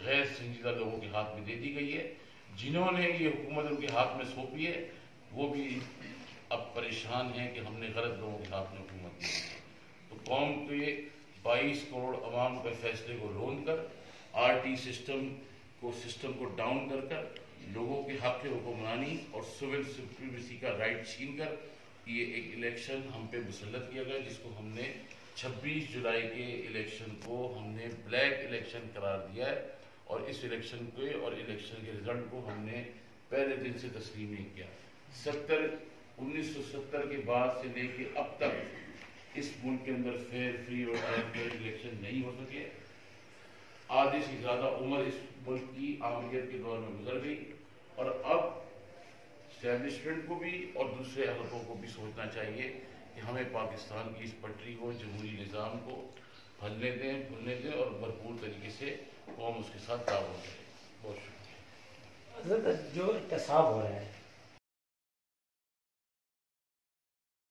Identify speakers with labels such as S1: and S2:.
S1: غیر سنجیدہ لوگوں کے ہاتھ میں دے دی گئی ہے. جنہوں نے یہ حکومت ان کے ہاتھ میں سونپی ہے وہ بھی اب پریشان ہیں کہ ہم نے غلط لوگوں کے ہاتھ میں حکومت دی ہے. تو قوم کے 22 کروڑ عوام کے فیصلے کو رون کر RT سسٹم کو ڈاؤن کر لوگوں کے حق حکمرانی اور سول سپریمیسی کا رائٹ چھین کر یہ ایک الیکشن ہم پہ مسلط کیا گیا، جس کو ہم نے 26 جولائی کے الیکشن کو ہم نے بلیک الیکشن قرار دیا ہے. اور اس الیکشن کے رزلٹ کو ہم نے پہلے دن سے تسلیم نہیں کیا. 1970 کے بعد سے لے کے اب تک اس ملک کے اندر فیئر، فری اور ٹرانسپیرنٹ الیکشن نہیں ہو سکے. آدھے سے زیادہ عمر اس ملک کی آمریت کے دور میں گزر گئی، اور اب اسٹیبلشمنٹ کو بھی اور دوسرے حلقوں کو بھی سوچنا چاہیے کہ ہمیں پاکستان کی اس پٹری کو، جمہوری نظام کو پھلنے دیں اور بھرپور طریقے سے قوم اس کے ساتھ تعاون کرے. بہت شکریہ.
S2: حضرت جو احتساب ہو رہا ہے